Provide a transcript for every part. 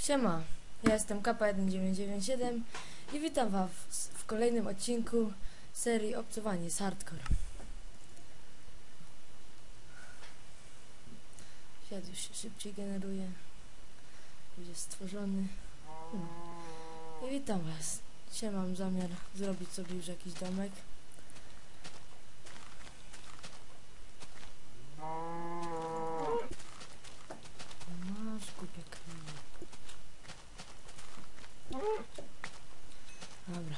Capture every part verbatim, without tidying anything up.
Siema, ja jestem Kappa jeden dziewięć dziewięć siedem i witam was w kolejnym odcinku serii Obcowanie z Hardcore. Świat już się szybciej generuje, już jest stworzony. Hmm. I witam was. Dzisiaj mam zamiar zrobić sobie już jakiś domek. Masz kupiek. Dobra.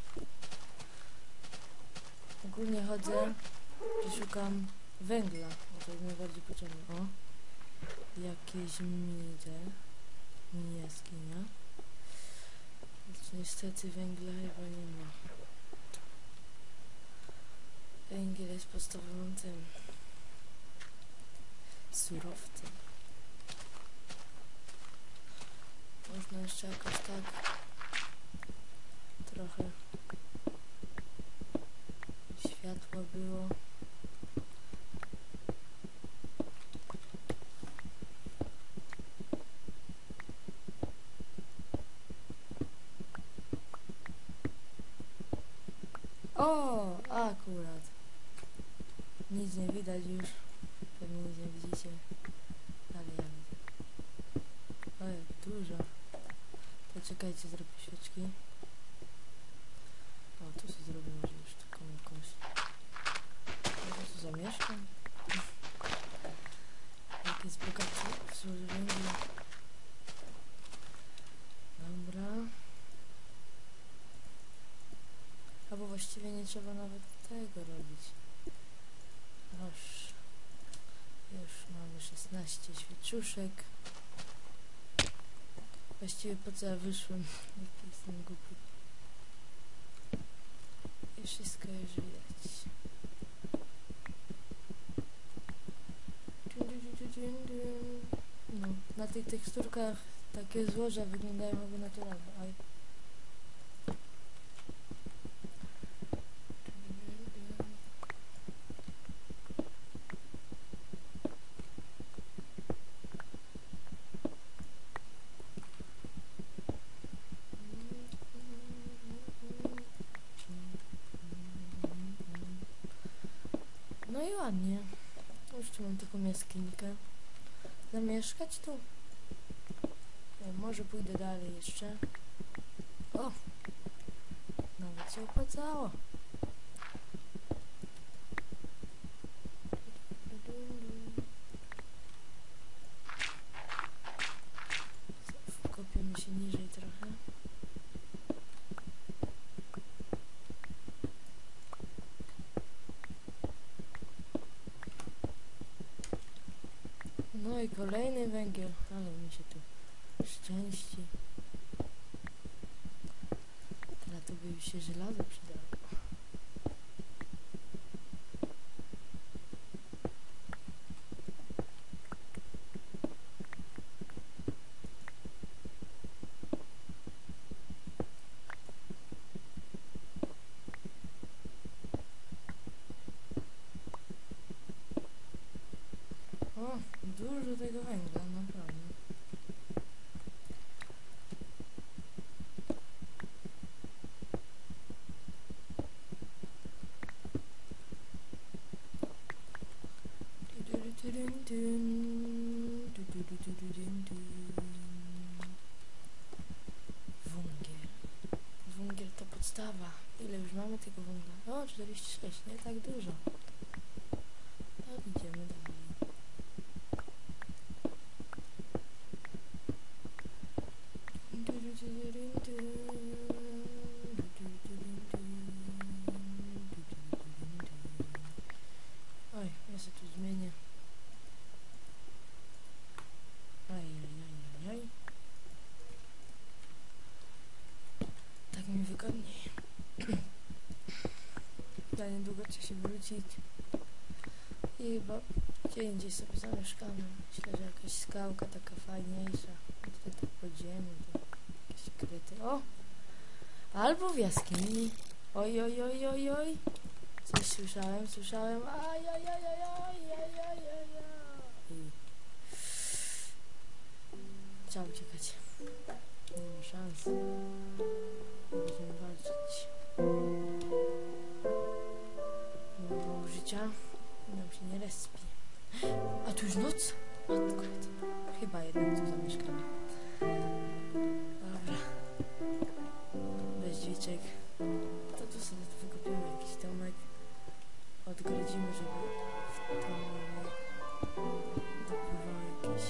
Ogólnie chodzę i szukam węgla, bo to jest najbardziej potrzebne. O, jakieś mini te, mini jaskinia. Niestety węgla chyba nie ma. Węgiel jest podstawowym tym surowcem. Można jeszcze jakoś tak trochę światła było. O, akurat. Nic nie widać już. Pewnie nic nie widzicie. Ale ja widzę. O, jak dużo. Poczekajcie, zrobię świeczki. O, tu sobie zrobię może już taką jakąś. Ja tu zamieszkam. Jak jest bogaty w złoże węgla. Dobra. Albo właściwie nie trzeba nawet tego robić. Aż już mamy szesnaście świeczuszek. Właściwie po co ja wyszłem? Jaki jestem głupi. I wszystko już widać. No, na tych teksturkach takie złoża wyglądają jakby naturalne. Aj. No i ładnie. Już tu mam taką jaskinikę. Zamieszkać tu? Nie, może pójdę dalej jeszcze. O! Nawet się opłacało. Wkopiemy się niżej trochę. No i kolejny węgiel, ale mi się tu szczęści. Teraz to by już się żelazo przydało. O, dużo tego węgla, naprawdę. Węgiel. Węgiel to podstawa. Ile już mamy tego węgla? O, czterdzieści sześć, nie tak dużo. No, idziemy dalej. Oj, ja się tu zmienię. Aj, aj, aj, aj. Tak mi wygodniej. Za niedługo trzeba się wrócić. I chyba gdzie indziej sobie zamieszkamy. Myślę, że jakaś skałka taka fajniejsza. Tutaj tak podziemy, to jakieś kryty. O! Albo w jaskini. Oj, oj, oj, oj, oj. Coś słyszałem, słyszałem. Aj, aj, aj, aj, aj, aj, aj, aj, aj. Trzeba uciekać. Nie ma szans. Będziemy walczyć. Nie ma mało życia. Nam się nie respi. A tu już noc? Matko, chyba jednak tu zamieszkamy. Dobra. Bez dźwięczek. To tu sobie wykopimy jakiś domek. Odgrodzimy, żeby w to nie dopływało jakieś...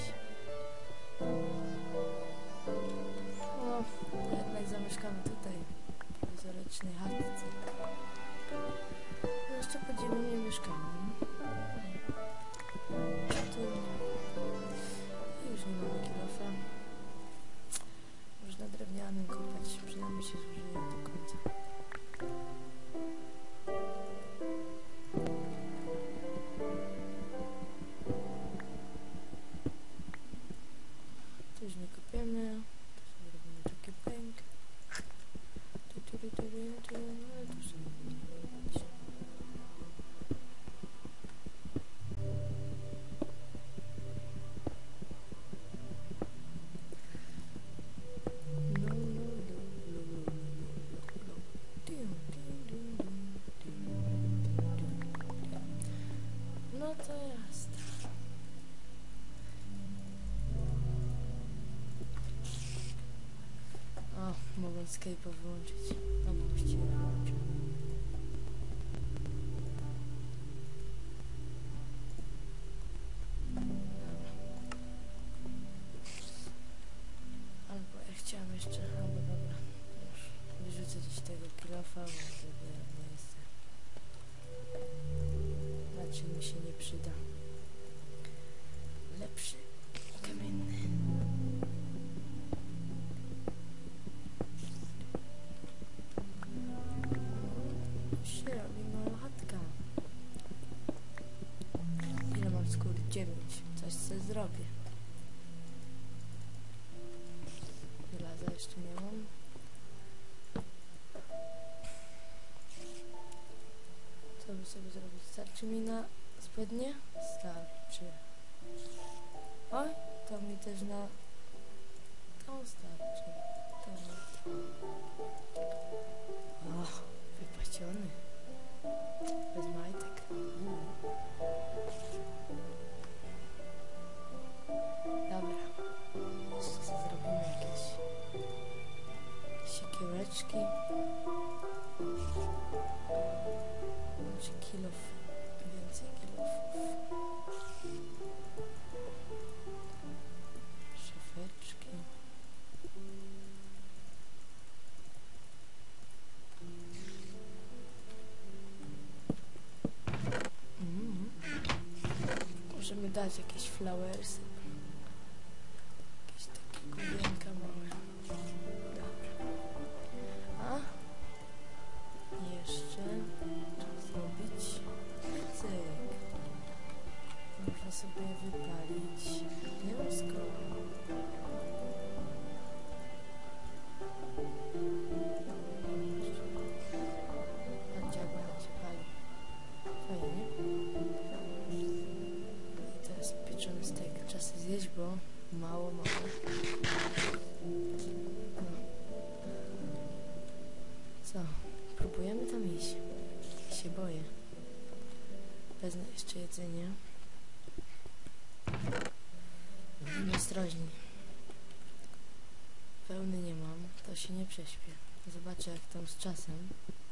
No, jednak zamieszkamy tutaj. W prowizorycznej chatce. No jeszcze podzielimy mieszkamy. Tu już nie mamy kilofa. Można drewnianym kopać, przynajmniej się zużyje do końca. Tu już nie kopiemy. Tu sobie robimy taki pęk. Tu, tu, tu, tu, tu, ale tu sobie będziemy robić. No to jest. O, mogę Skype'a wyłączyć. No bo właściwie wyłączę. Dobra. Albo ja chciałam jeszcze, albo dobra. Już wyrzucę gdzieś tego kilofa, bo wtedy nie jest. Raczej mi się nie przyda. Lepszy kamienny. Już się robi mała chatka. Ile mam skóry? Dziewięć. Coś sobie zrobię. Żelaza jeszcze nie mam. Co by sobie zrobić? Starczy mi na spodnie? Starczy. Oj, to mi też na... To starczy. To... O, wypaciony. Bez majtek. Mm. Dobra. Jeszcze sobie zrobimy jakieś... siekiereczki. Może kilof. Więcej kilofów. Szafeczki. Mm. Możemy dać jakieś flowersy. Jakieś takie kubienka małe. Dobra. A? Jeszcze co zrobić? Cyk. Można sobie wypalić mięsko. Patrzcie, jak ładnie się pali. Fajnie. I teraz pieczony stek. Czas zjeść, bo mało, mało. No. Co? Próbujemy tam iść. Ja się boję. Wezmę jeszcze jedzenie. Będziemy ostrożni. Pełny nie mam, to się nie prześpię. Zobaczę, jak tam z czasem.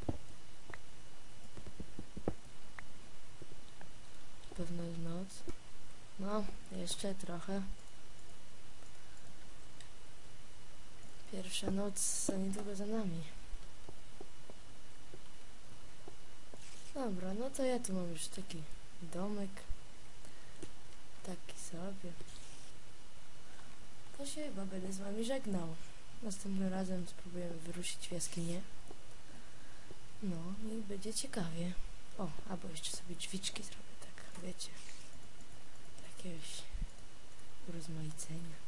Pewno jest noc. No, jeszcze trochę. Pierwsza noc za niedługo za nami. Dobra, no to ja tu mam już taki domek. Taki sobie. To się chyba będę z wami żegnał. Następnym razem spróbujemy wyruszyć w jaskinię. No i będzie ciekawie. O, albo jeszcze sobie drzwiczki zrobię, tak, wiecie. Jakiegoś urozmaicenia.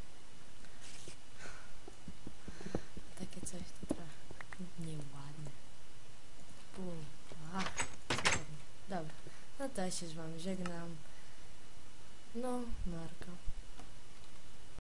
Takie coś to trochę nieładne. Bum. Ach, dobra. No to ja się z wami żegnam. No, narko.